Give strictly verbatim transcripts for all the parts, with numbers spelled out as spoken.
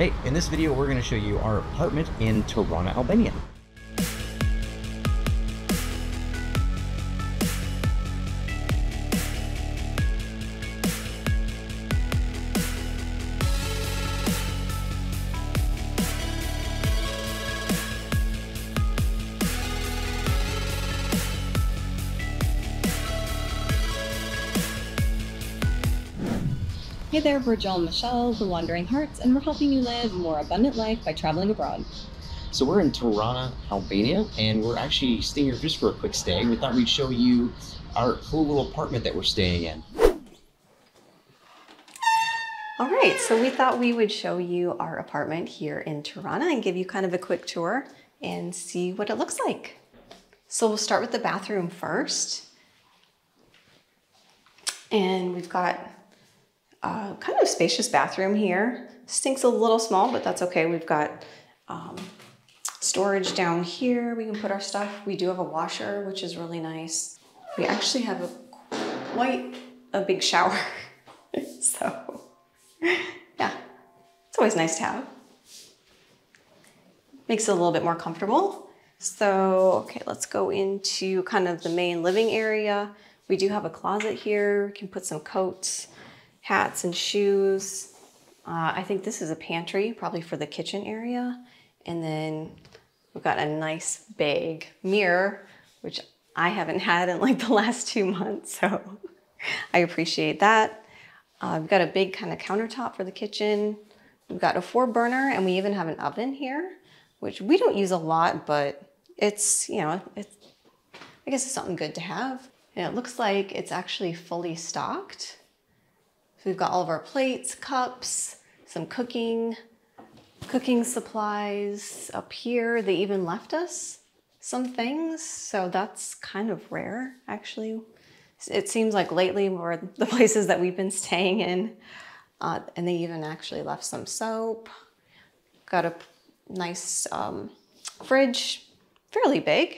Hey, in this video we're going to show you our apartment in Tirana, Albania. Hey there, we're Joel and Michelle, the Wandering Hearts, and we're helping you live a more abundant life by traveling abroad. So we're in Tirana, Albania, and we're actually staying here just for a quick stay. We thought we'd show you our cool little apartment that we're staying in. All right, so we thought we would show you our apartment here in Tirana and give you kind of a quick tour and see what it looks like. So we'll start with the bathroom first. And we've got Uh, kind of spacious bathroom here. Sink's a little small, but that's okay. We've got um, storage down here. We can put our stuff. We do have a washer, which is really nice. We actually have a quite a big shower. So yeah, it's always nice to have. Makes it a little bit more comfortable. So, okay, let's go into kind of the main living area. We do have a closet here. We can put some coats, hats and shoes. Uh, I think this is a pantry, probably for the kitchen area. And then we've got a nice big mirror, which I haven't had in like the last two months, so I appreciate that. Uh, we've got a big kind of countertop for the kitchen. We've got a four burner, and we even have an oven here, which we don't use a lot, but it's, you know, it's, I guess it's something good to have. And it looks like it's actually fully stocked. So we've got all of our plates, cups, some cooking, cooking supplies up here. They even left us some things, so that's kind of rare, actually. It seems like lately more the places that we've been staying in, uh, and they even actually left some soap. Got a nice um, fridge, fairly big,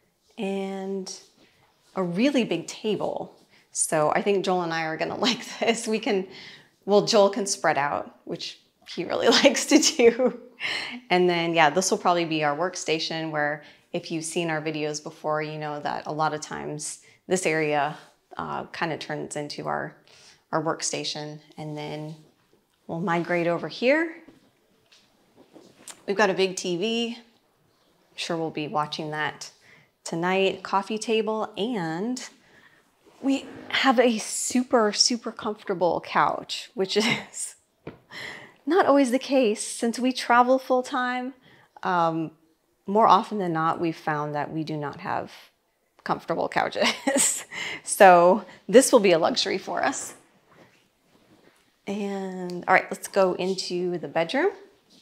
and a really big table. So I think Joel and I are gonna like this. We can, well, Joel can spread out, which he really likes to do. And then, yeah, this will probably be our workstation, where if you've seen our videos before, you know that a lot of times this area uh, kind of turns into our, our workstation. And then we'll migrate over here. We've got a big T V. I'm sure we'll be watching that tonight. Coffee table, and we have a super, super comfortable couch, which is not always the case. Since we travel full time, um, more often than not, we've found that we do not have comfortable couches. So this will be a luxury for us. And all right, let's go into the bedroom.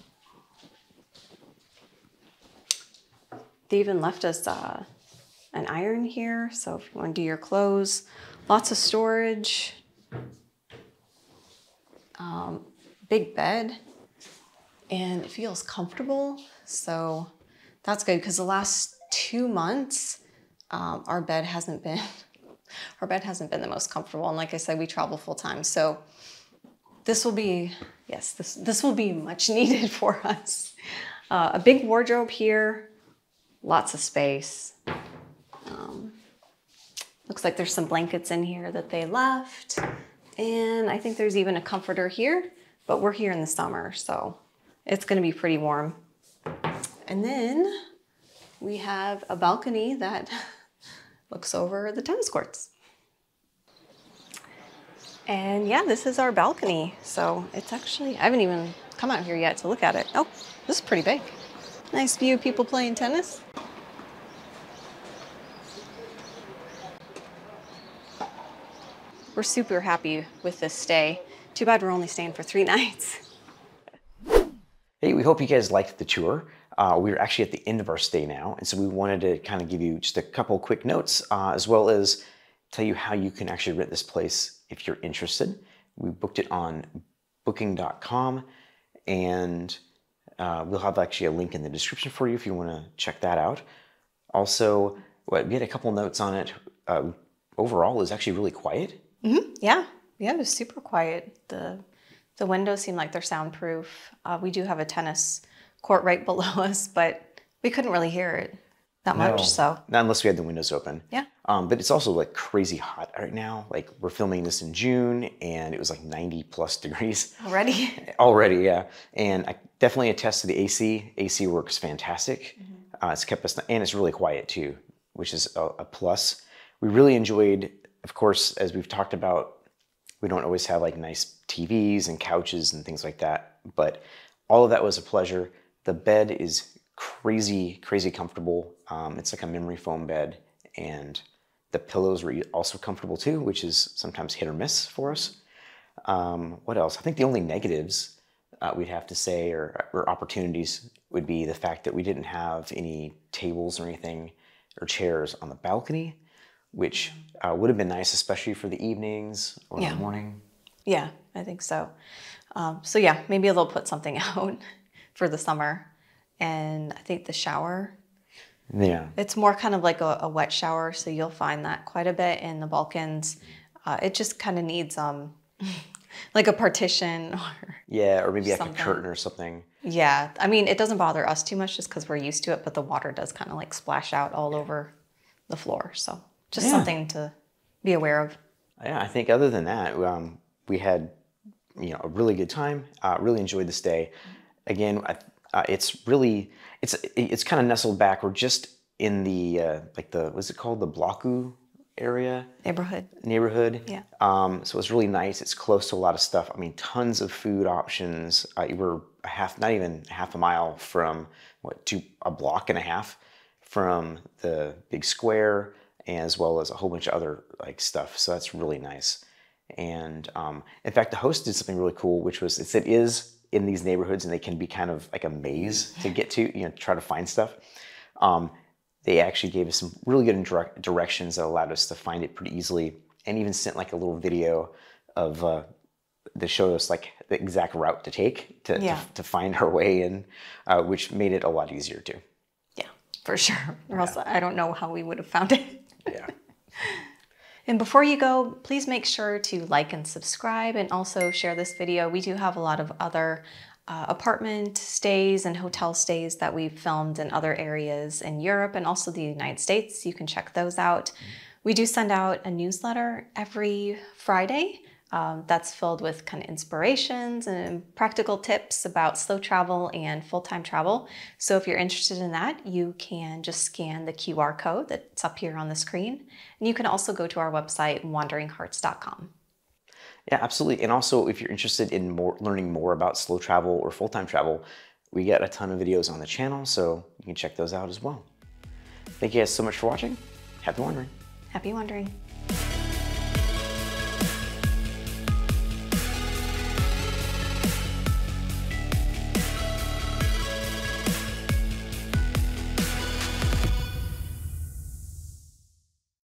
They even left us uh, an iron here, so if you want to do your clothes, lots of storage, um, big bed, and it feels comfortable, so that's good, because the last two months um, our bed hasn't been our bed hasn't been the most comfortable, and like I said, we travel full time, so this will be yes this this will be much needed for us. Uh, a big wardrobe here, lots of space. Um, looks like there's some blankets in here that they left. And I think there's even a comforter here, but we're here in the summer, so it's gonna be pretty warm. And then we have a balcony that looks over the tennis courts. And yeah, this is our balcony. So it's actually, I haven't even come out here yet to look at it. Oh, this is pretty big. Nice view of people playing tennis. We're super happy with this stay. Too bad we're only staying for three nights. Hey, we hope you guys liked the tour. Uh, we're actually at the end of our stay now, and so we wanted to kind of give you just a couple quick notes, uh, as well as tell you how you can actually rent this place if you're interested. We booked it on booking dot com, and uh, we'll have actually a link in the description for you if you want to check that out. Also, what, we had a couple notes on it. Uh, overall, it was actually really quiet. Mm-hmm. Yeah, yeah, it was super quiet. The The windows seem like they're soundproof. Uh, we do have a tennis court right below us, but we couldn't really hear it that No, much, so. not unless we had the windows open. Yeah. Um, but it's also like crazy hot right now. Like we're filming this in June and it was like ninety plus degrees. Already? Already, yeah. And I definitely attest to the A C. A C works fantastic. Mm-hmm. uh, it's kept us, and it's really quiet too, which is a, a plus. We really enjoyed, of course, as we've talked about, we don't always have like nice T Vs and couches and things like that, but all of that was a pleasure. The bed is crazy, crazy comfortable. Um, it's like a memory foam bed, and the pillows were also comfortable too, which is sometimes hit or miss for us. Um, what else? I think the only negatives uh, we'd have to say, or, or opportunities, would be the fact that we didn't have any tables or anything or chairs on the balcony, which uh, would have been nice, especially for the evenings or Yeah. the morning. Yeah, I think so. Um, so yeah, maybe they'll put something out for the summer. And I think the shower, Yeah. it's more kind of like a, a wet shower, so you'll find that quite a bit in the Balkans. Uh, it just kind of needs um, like a partition or Yeah, or maybe like something. a curtain or something. Yeah, I mean, it doesn't bother us too much just because we're used to it, but the water does kind of like splash out all over the floor. So just Yeah. something to be aware of. Yeah, I think other than that, um, we had, you know, a really good time. Uh, really enjoyed the stay. Again, I, uh, it's really, it's it's kind of nestled back. We're just in the uh, like the what's it called, the Bloku area Neighborhood. neighborhood. Yeah. Um, so it's really nice. It's close to a lot of stuff. I mean, tons of food options. Uh, we're a half, not even half a mile from what, two, a block and a half from the big square, as well as a whole bunch of other like stuff. So that's really nice. And um, in fact, the host did something really cool, which was it's, it is in these neighborhoods, and they can be kind of like a maze to get to, you know, try to find stuff. Um, they actually gave us some really good direct directions that allowed us to find it pretty easily, and even sent like a little video of uh, that showed us like the exact route to take to, Yeah. to, to find our way in, uh, which made it a lot easier too. Yeah, for sure. Or else I don't know how we would have found it. Yeah. And before you go, please make sure to like and subscribe, and also share this video. We do have a lot of other uh, apartment stays and hotel stays that we've filmed in other areas in Europe and also the United States. You can check those out. We do send out a newsletter every Friday um, that's filled with kind of inspirations and practical tips about slow travel and full-time travel. So if you're interested in that, you can just scan the Q R code that's up here on the screen. And you can also go to our website, wandering hearts dot com. Yeah, absolutely. And also, if you're interested in more learning more about slow travel or full-time travel, we got a ton of videos on the channel, so you can check those out as well. Thank you guys so much for watching. Happy wandering. Happy wandering.